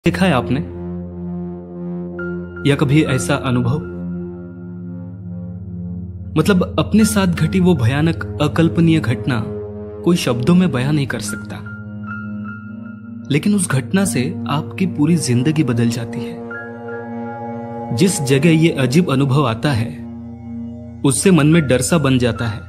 देखा है आपने या कभी ऐसा अनुभव, मतलब अपने साथ घटी वो भयानक अकल्पनीय घटना कोई शब्दों में बयां नहीं कर सकता, लेकिन उस घटना से आपकी पूरी जिंदगी बदल जाती है। जिस जगह ये अजीब अनुभव आता है उससे मन में डर सा बन जाता है।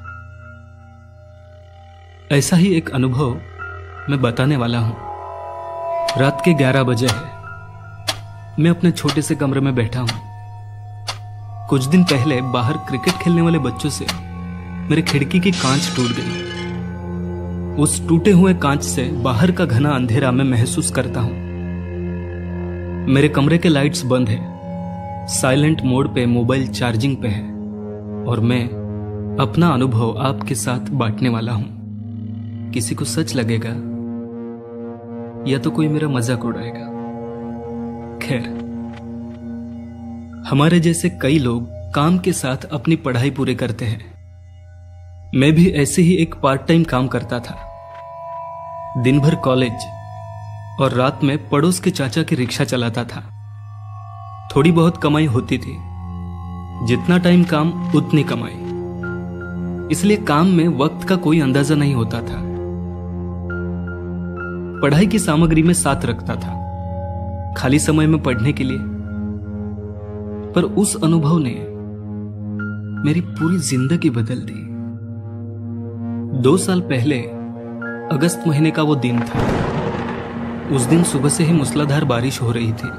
ऐसा ही एक अनुभव मैं बताने वाला हूं। रात के 11 बजे है। मैं अपने छोटे से कमरे में बैठा हूं। कुछ दिन पहले बाहर क्रिकेट खेलने वाले बच्चों से मेरे खिड़की की कांच टूट गई। उस टूटे हुए कांच से बाहर का घना अंधेरा मैं महसूस करता हूं। मेरे कमरे के लाइट्स बंद है, साइलेंट मोड पे मोबाइल चार्जिंग पे है और मैं अपना अनुभव आपके साथ बांटने वाला हूं। किसी को सच लगेगा या तो कोई मेरा मजाक उड़ाएगा। खैर, हमारे जैसे कई लोग काम के साथ अपनी पढ़ाई पूरी करते हैं। मैं भी ऐसे ही एक पार्ट टाइम काम करता था। दिन भर कॉलेज और रात में पड़ोस के चाचा की रिक्शा चलाता था। थोड़ी बहुत कमाई होती थी, जितना टाइम काम उतनी कमाई, इसलिए काम में वक्त का कोई अंदाजा नहीं होता था। पढ़ाई की सामग्री में साथ रखता था, खाली समय में पढ़ने के लिए। पर उस अनुभव ने मेरी पूरी जिंदगी बदल दी। 2 साल पहले अगस्त महीने का वो दिन था। उस दिन सुबह से ही मूसलाधार बारिश हो रही थी।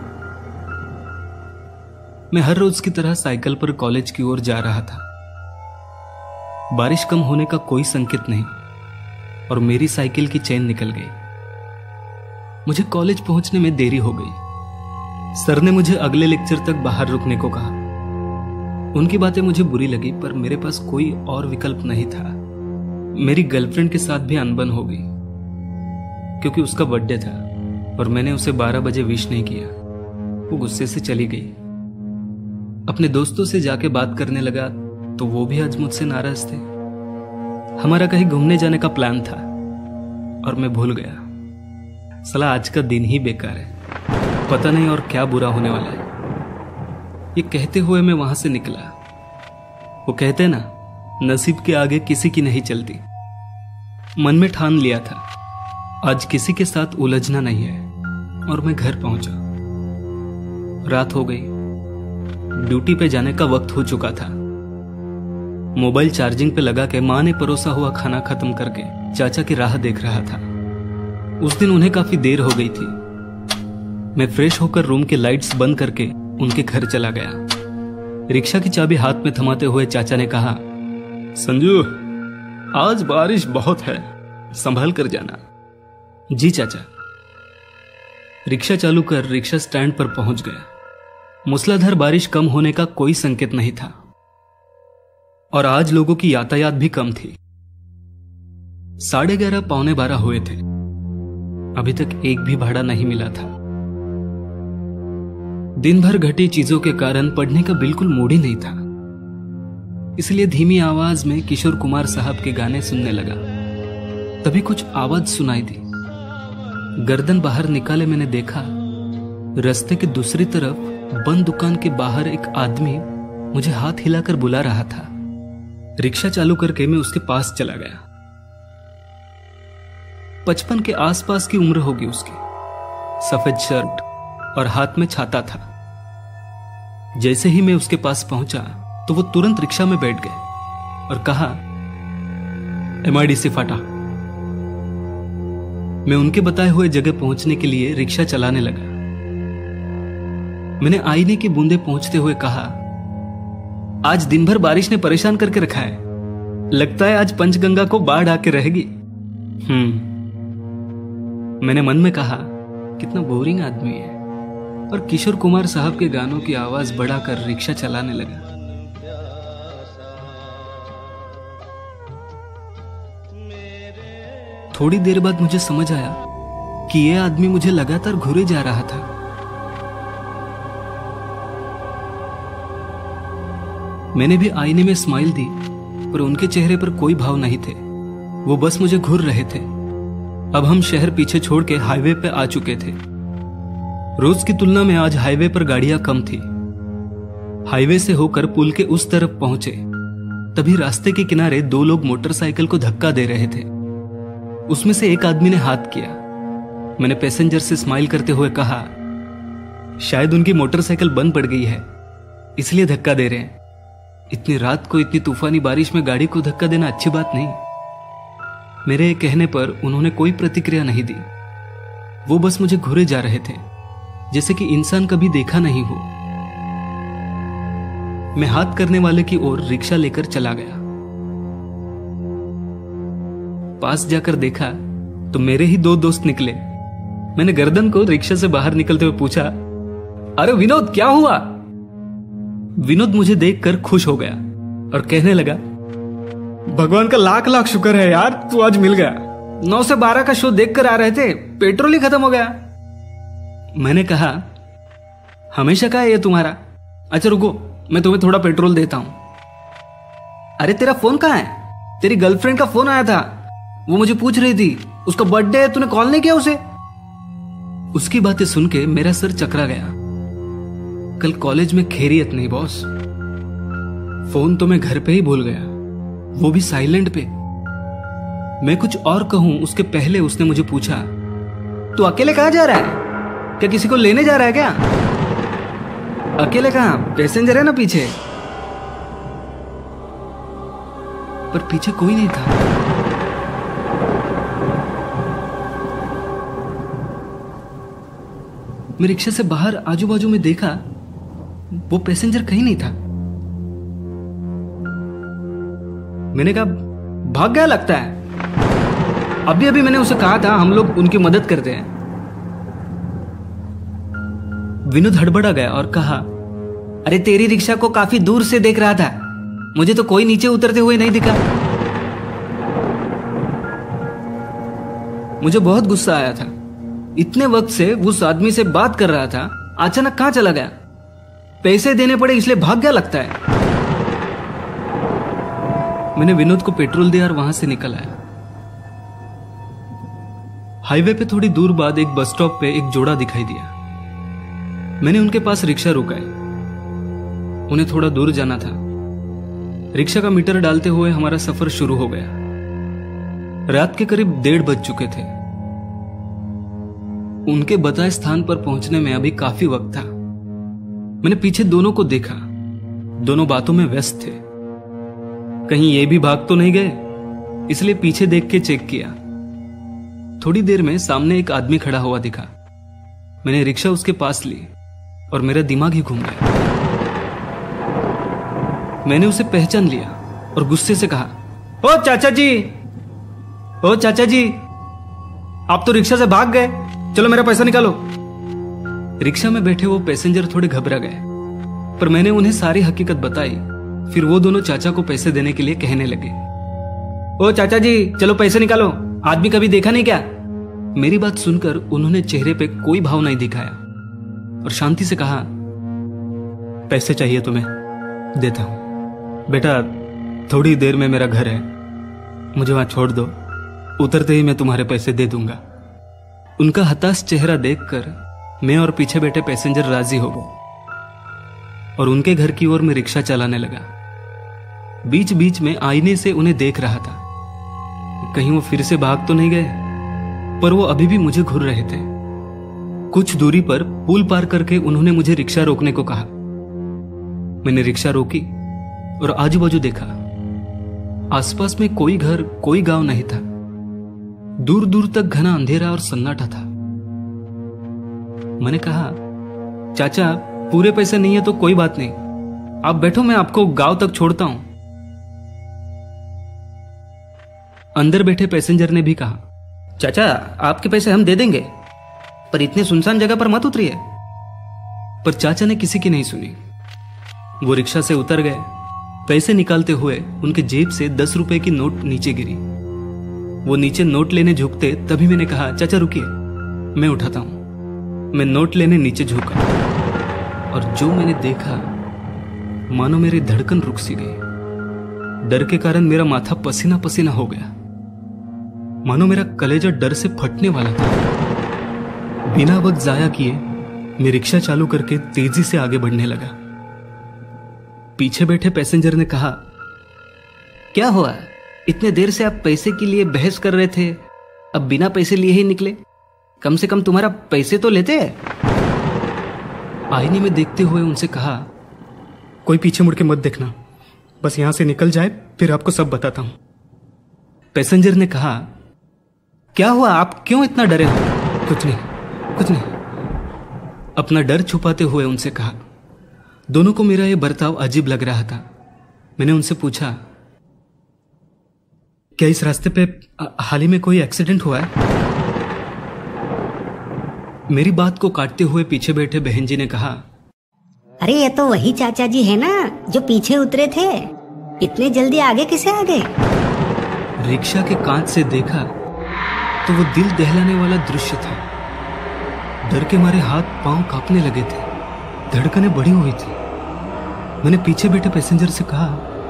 मैं हर रोज की तरह साइकिल पर कॉलेज की ओर जा रहा था। बारिश कम होने का कोई संकेत नहीं और मेरी साइकिल की चेन निकल गई। मुझे कॉलेज पहुंचने में देरी हो गई। सर ने मुझे अगले लेक्चर तक बाहर रुकने को कहा। उनकी बातें मुझे बुरी लगी, पर मेरे पास कोई और विकल्प नहीं था। मेरी गर्लफ्रेंड के साथ भी अनबन हो गई क्योंकि उसका बर्थडे था और मैंने उसे 12 बजे विश नहीं किया। वो गुस्से से चली गई। अपने दोस्तों से जाके बात करने लगा तो वो भी आज मुझसे नाराज थे। हमारा कहीं घूमने जाने का प्लान था और मैं भूल गया। साला आज का दिन ही बेकार है, पता नहीं और क्या बुरा होने वाला है। ये कहते हुए मैं वहां से निकला। वो कहते ना, नसीब के आगे किसी की नहीं चलती। मन में ठान लिया था आज किसी के साथ उलझना नहीं है और मैं घर पहुंचा। रात हो गई, ड्यूटी पे जाने का वक्त हो चुका था। मोबाइल चार्जिंग पे लगा के मां ने परोसा हुआ खाना खत्म करके चाचा की राह देख रहा था। उस दिन उन्हें काफी देर हो गई थी। मैं फ्रेश होकर रूम के लाइट्स बंद करके उनके घर चला गया। रिक्शा की चाबी हाथ में थमाते हुए चाचा ने कहा, संजू, आज बारिश बहुत है, संभल कर जाना। जी चाचा। रिक्शा चालू कर रिक्शा स्टैंड पर पहुंच गया। मूसलाधार बारिश कम होने का कोई संकेत नहीं था और आज लोगों की यातायात भी कम थी। 11:30 पौने 12 हुए थे। अभी तक एक भी भाड़ा नहीं मिला था। दिन भर घटी चीजों के कारण पढ़ने का बिल्कुल मूड ही नहीं था, इसलिए धीमी आवाज में किशोर कुमार साहब के गाने सुनने लगा। तभी कुछ आवाज सुनाई दी। गर्दन बाहर निकाले मैंने देखा, रास्ते के दूसरी तरफ बंद दुकान के बाहर एक आदमी मुझे हाथ हिलाकर बुला रहा था। रिक्शा चालू करके मैं उसके पास चला गया। 55 के आसपास की उम्र होगी उसकी। सफेद शर्ट और हाथ में छाता था। जैसे ही मैं उसके पास पहुंचा तो वो तुरंत रिक्शा में बैठ गए और कहा, MIDC फाटा। मैं उनके बताए हुए जगह पहुंचने के लिए रिक्शा चलाने लगा। मैंने आईने की बूंदे पहुंचते हुए कहा, आज दिन भर बारिश ने परेशान करके रखा है। लगता है आज पंचगंगा को बाढ़ आके रहेगी। मैंने मन में कहा, कितना बोरिंग आदमी है, और किशोर कुमार साहब के गानों की आवाज बढ़ाकर रिक्शा चलाने लगा। थोड़ी देर बाद मुझे समझ आया कि यह आदमी मुझे लगातार घूरे जा रहा था। मैंने भी आईने में स्माइल दी, पर उनके चेहरे पर कोई भाव नहीं थे। वो बस मुझे घूर रहे थे। अब हम शहर पीछे छोड़ के हाईवे पे आ चुके थे। रोज की तुलना में आज हाईवे पर गाड़ियां कम थी। हाईवे से होकर पुल के उस तरफ पहुंचे तभी रास्ते के किनारे 2 लोग मोटरसाइकिल को धक्का दे रहे थे। उसमें से एक आदमी ने हाथ किया। मैंने पैसेंजर से स्माइल करते हुए कहा, शायद उनकी मोटरसाइकिल बंद पड़ गई है इसलिए धक्का दे रहे हैं। इतनी रात को इतनी तूफानी बारिश में गाड़ी को धक्का देना अच्छी बात नहीं। मेरे कहने पर उन्होंने कोई प्रतिक्रिया नहीं दी। वो बस मुझे घूरे जा रहे थे जैसे कि इंसान कभी देखा नहीं हो। मैं हाथ करने वाले की ओर रिक्शा लेकर चला गया। पास जाकर देखा तो मेरे ही 2 दोस्त निकले। मैंने गर्दन को रिक्शा से बाहर निकलते हुए पूछा, अरे विनोद क्या हुआ? विनोद मुझे देखकर खुश हो गया और कहने लगा, भगवान का लाख लाख शुक्र है यार, तू आज मिल गया। 9 से 12 का शो देखकर आ रहे थे, पेट्रोल ही खत्म हो गया। मैंने कहा, हमेशा का है ये तुम्हारा? अच्छा रुको, मैं तुम्हें थोड़ा पेट्रोल देता हूं। अरे तेरा फोन कहां है? तेरी गर्लफ्रेंड का फोन आया था, वो मुझे पूछ रही थी उसका बर्थडे है, तूने कॉल नहीं किया उसे? उसकी बातें सुन के मेरा सर चकरा गया। कल कॉलेज में खैरियत नहीं बॉस। फोन तो मैं घर पे ही भूल गया, वो भी साइलेंट पे। मैं कुछ और कहूं उसके पहले उसने मुझे पूछा, तू अकेले कहां जा रहा है? क्या किसी को लेने जा रहा है क्या? अकेले कहां, पैसेंजर है ना पीछे। पर पीछे कोई नहीं था। मैं रिक्शा से बाहर आजू बाजू में देखा, वो पैसेंजर कहीं नहीं था। मैंने कहा, भाग गया लगता है। अभी अभी मैंने उसे कहा था हम लोग उनकी मदद करते हैं। विनोद हड़बड़ा गया और कहा, अरे तेरी रिक्शा को काफी दूर से देख रहा था, मुझे तो कोई नीचे उतरते हुए नहीं दिखा। मुझे बहुत गुस्सा आया था। इतने वक्त से उस आदमी से बात कर रहा था, अचानक कहां चला गया? पैसे देने पड़े इसलिए भाग गया लगता है। मैंने विनोद को पेट्रोल दिया और वहां से निकल आया। हाईवे पे थोड़ी दूर बाद एक बस स्टॉप पे एक जोड़ा दिखाई दिया। मैंने उनके पास रिक्शा रुकाई। उन्हें थोड़ा दूर जाना था। रिक्शा का मीटर डालते हुए हमारा सफर शुरू हो गया। रात के करीब 1:30 बज चुके थे। उनके बताए स्थान पर पहुंचने में अभी काफी वक्त था। मैंने पीछे दोनों को देखा, दोनों बातों में व्यस्त थे। कहीं ये भी भाग तो नहीं गए, इसलिए पीछे देख के चेक किया। थोड़ी देर में सामने एक आदमी खड़ा हुआ दिखा। मैंने रिक्शा उसके पास ली और मेरा दिमाग ही घूम गया। मैंने उसे पहचान लिया और गुस्से से कहा, ओ चाचा जी, ओ चाचा जी, आप तो रिक्शा से भाग गए, चलो मेरा पैसा निकालो। रिक्शा में बैठे वो पैसेंजर थोड़े घबरा गए, पर मैंने उन्हें सारी हकीकत बताई। फिर वो दोनों चाचा को पैसे देने के लिए कहने लगे, ओ चाचा जी चलो पैसे निकालो, आदमी कभी देखा नहीं क्या? मेरी बात सुनकर उन्होंने चेहरे पे कोई भाव नहीं दिखाया और शांति से कहा, पैसे चाहिए तुम्हें, देता हूं। बेटा थोड़ी देर में मेरा घर है, मुझे वहां छोड़ दो, उतरते ही मैं तुम्हारे पैसे दे दूंगा। उनका हताश चेहरा देखकर मैं और पीछे बैठे पैसेंजर राजी हो गए और उनके घर की ओर मैं रिक्शा चलाने लगा। बीच बीच में आईने से उन्हें देख रहा था, कहीं वो फिर से भाग तो नहीं गए, पर वो अभी भी मुझे घूर रहे थे। कुछ दूरी पर पुल पार करके उन्होंने मुझे रिक्शा रोकने को कहा। मैंने रिक्शा रोकी और आजू बाजू देखा। आसपास में कोई घर, कोई गांव नहीं था। दूर दूर तक घना अंधेरा और सन्नाटा था। मैंने कहा, चाचा पूरे पैसे नहीं है तो कोई बात नहीं, आप बैठो, मैं आपको गांव तक छोड़ता हूं। अंदर बैठे पैसेंजर ने भी कहा, चाचा आपके पैसे हम दे देंगे, पर इतने सुनसान जगह पर मत उतरिए। पर चाचा ने किसी की नहीं सुनी। वो रिक्शा से उतर गए। पैसे निकालते हुए उनके जेब से 10 रुपए की नोट नीचे गिरी। वो नीचे नोट लेने झुकते तभी मैंने कहा, चाचा रुकिए, मैं उठाता हूं। मैं नोट लेने नीचे झुका और जो मैंने देखा, मानो मेरी धड़कन रुक सी गई। डर के कारण मेरा माथा पसीना पसीना हो गया, मानो मेरा कलेजा डर से फटने वाला था। बिना वक्त जाया किए मैं रिक्शा चालू करके तेजी से आगे बढ़ने लगा। पीछे बैठे पैसेंजर ने कहा, क्या हुआ, इतने देर से आप पैसे के लिए बहस कर रहे थे, अब बिना पैसे लिए ही निकले? कम से कम तुम्हारा पैसे तो लेते हैं। आईने में देखते हुए उनसे कहा, कोई पीछे मुड़ के मत देखना, बस यहां से निकल जाए फिर आपको सब बताता हूं। पैसेंजर ने कहा, क्या हुआ, आप क्यों इतना डरे हो? कुछ नहीं, कुछ नहीं। अपना डर छुपाते हुए उनसे कहा। दोनों को मेरा यह बर्ताव अजीब लग रहा था। मैंने उनसे पूछा, क्या इस रास्ते पे हाल ही में कोई एक्सीडेंट हुआ है? मेरी बात को काटते हुए पीछे बैठे बहन जी ने कहा, अरे ये तो वही चाचा जी है ना जो पीछे उतरे थे, इतने जल्दी आगे कैसे आ गए? रिक्शा के कांच से देखा तो वो दिल दहलाने वाला दृश्य था। डर के मारे हाथ पांव कांपने लगे थे, धड़कनें बढ़ी हुई थी। मैंने पीछे बैठे पैसेंजर से कहा,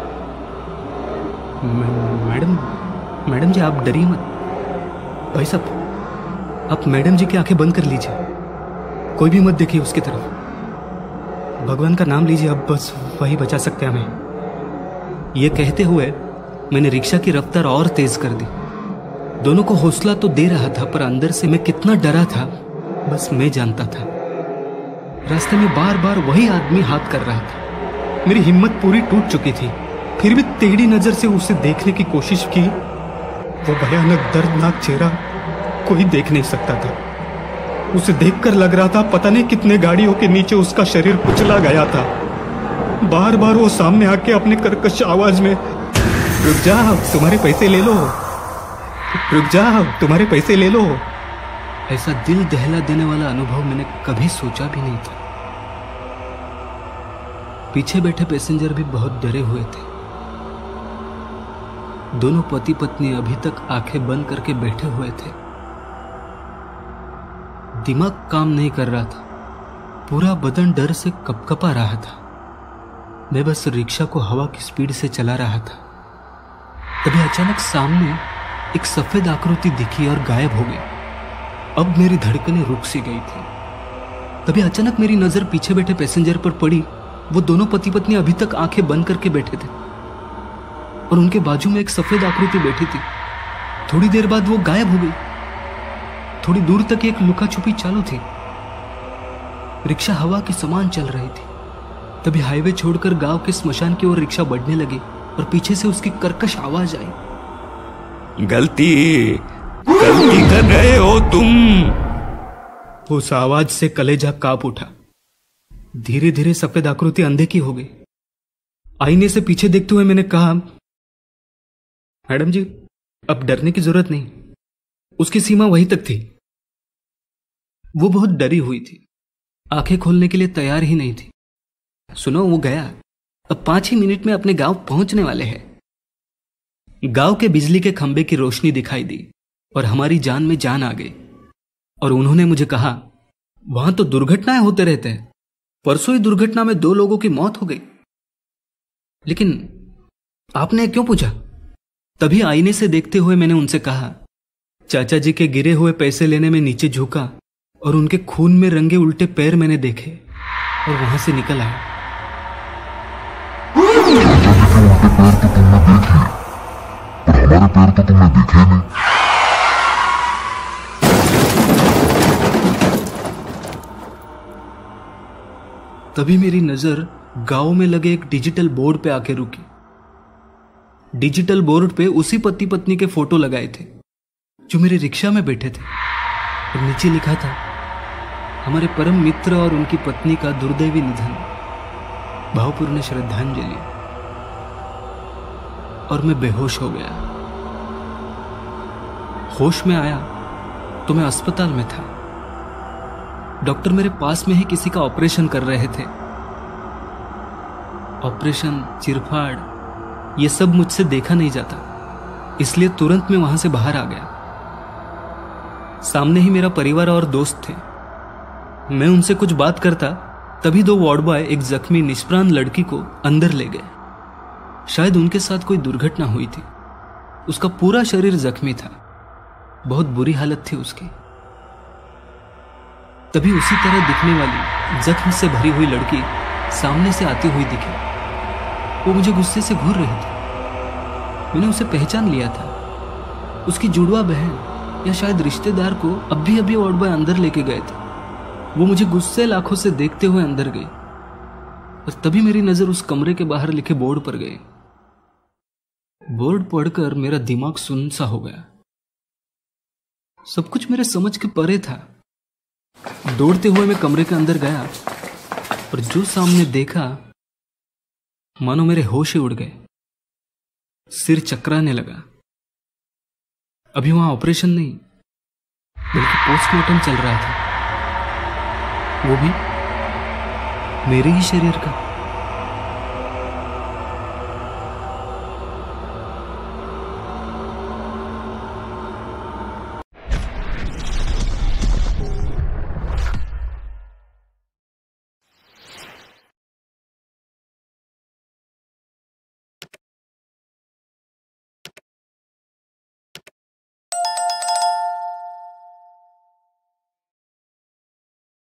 मैडम जी आप डरिए मत। भाई साहब, आप मैडम जी की आंखें बंद कर लीजिए, कोई भी मत देखिए उसकी तरफ, भगवान का नाम लीजिए, अब बस वही बचा सकते हैं हमें। यह कहते हुए मैंने रिक्शा की रफ्तार और तेज कर दी। दोनों को हौसला तो दे रहा था, पर अंदर से मैं कितना डरा था बस मैं जानता था। रास्ते में बार बार वही आदमी हाथ कर रहा था। मेरी हिम्मत पूरी टूट चुकी थी, फिर भी टेढ़ी नजर से उसे देखने की कोशिश की। वो भयानक दर्दनाक चेहरा कोई देख नहीं सकता था। उसे देखकर लग रहा था पता नहीं कितने गाड़ियों के नीचे उसका शरीर कुचला गया था। बार बार वो सामने आके अपने कर्कश आवाज में, रुक जाओ तुम्हारे पैसे ले लो, रुक जाओ तुम्हारे पैसे ले लो, ऐसा दिल दहला देने वाला अनुभव मैंने कभी सोचा भी नहीं था। पीछे बैठे पैसेंजर भी बहुत डरे हुए थे। दोनों पति पत्नी अभी तक आंखें बंद करके बैठे हुए थे। दिमाग काम नहीं कर रहा था, पूरा बदन डर से कपकपा रहा था। मैं बस रिक्शा को हवा की स्पीड से चला रहा था। तभी अचानक सामने एक सफेद आकृति दिखी और गायब हो गई। अब मेरी धड़कनें रुक सी गई थी। तभी अचानक मेरी नजर पीछे बैठे पैसेंजर पर पड़ी। वो दोनों पति पत्नी अभी तक आंखें बंद करके बैठे थे और उनके बाजू में एक सफेद आकृति बैठी थी। थोड़ी देर बाद वो गायब हो गई। थोड़ी दूर तक एक लुका छुपी चालू थी। रिक्शा हवा की समान चल रही थी। तभी हाईवे छोड़कर गांव के स्मशान की ओर रिक्शा बढ़ने लगी और पीछे से उसकी कर्कश आवाज आई, गलती कर रहे हो तुम। उस आवाज से कलेजा कांप उठा। धीरे धीरे सफेद आकृति अंधे की हो गई। आईने से पीछे देखते हुए मैंने कहा, मैडम जी अब डरने की जरूरत नहीं। उसकी सीमा वहीं तक थी। वो बहुत डरी हुई थी, आंखें खोलने के लिए तैयार ही नहीं थी। सुनो, वो गया, अब 5 ही मिनट में अपने गांव पहुंचने वाले हैं। गांव के बिजली के खंभे की रोशनी दिखाई दी और हमारी जान में जान आ गई। और उन्होंने मुझे कहा, वहां तो दुर्घटनाएं होते रहते हैं, परसों ही दुर्घटना में 2 लोगों की मौत हो गई, लेकिन आपने क्यों पूछा? तभी आईने से देखते हुए मैंने उनसे कहा, चाचा जी के गिरे हुए पैसे लेने में नीचे झुका और उनके खून में रंगे उल्टे पैर मैंने देखे और वहां से निकल आया। हमारे पैर तो तुमने देखे नहीं। तभी मेरी नजर गांव में लगे एक डिजिटल बोर्ड पे आके रुकी। डिजिटल बोर्ड पे उसी पति पत्नी के फोटो लगाए थे जो मेरे रिक्शा में बैठे थे और नीचे लिखा था, हमारे परम मित्र और उनकी पत्नी का दुर्दैवी निधन, भावपूर्ण श्रद्धांजलि। और मैं बेहोश हो गया। होश में आया तो मैं अस्पताल में था। डॉक्टर मेरे पास में ही किसी का ऑपरेशन कर रहे थे। ऑपरेशन, चिरफाड़, ये सब मुझसे देखा नहीं जाता, इसलिए तुरंत मैं वहां से बाहर आ गया। सामने ही मेरा परिवार और दोस्त थे। मैं उनसे कुछ बात करता, तभी 2 वार्ड बॉय एक जख्मी निष्प्राण लड़की को अंदर ले गए। शायद उनके साथ कोई दुर्घटना हुई थी। उसका पूरा शरीर जख्मी था, बहुत बुरी हालत थी उसकी। तभी उसी तरह दिखने वाली जख्म से भरी हुई लड़की सामने से आती हुई दिखी। वो मुझे गुस्से से घूर रही थी। मैंने उसे पहचान लिया था। उसकी जुड़वा बहन या शायद रिश्तेदार को अभी अभी वार्ड बॉय अंदर लेके गए थे। वो मुझे गुस्से आंखों से देखते हुए अंदर गई और तभी मेरी नजर उस कमरे के बाहर लिखे बोर्ड पर गई। बोर्ड पढ़कर मेरा दिमाग सुन्न सा हो गया। सब कुछ मेरे समझ के परे था। दौड़ते हुए मैं कमरे के अंदर गया और जो सामने देखा मानो मेरे होश ही उड़ गए। सिर चकराने लगा। अभी वहां ऑपरेशन नहीं बल्कि पोस्टमार्टम चल रहा था, वो भी मेरे ही शरीर का।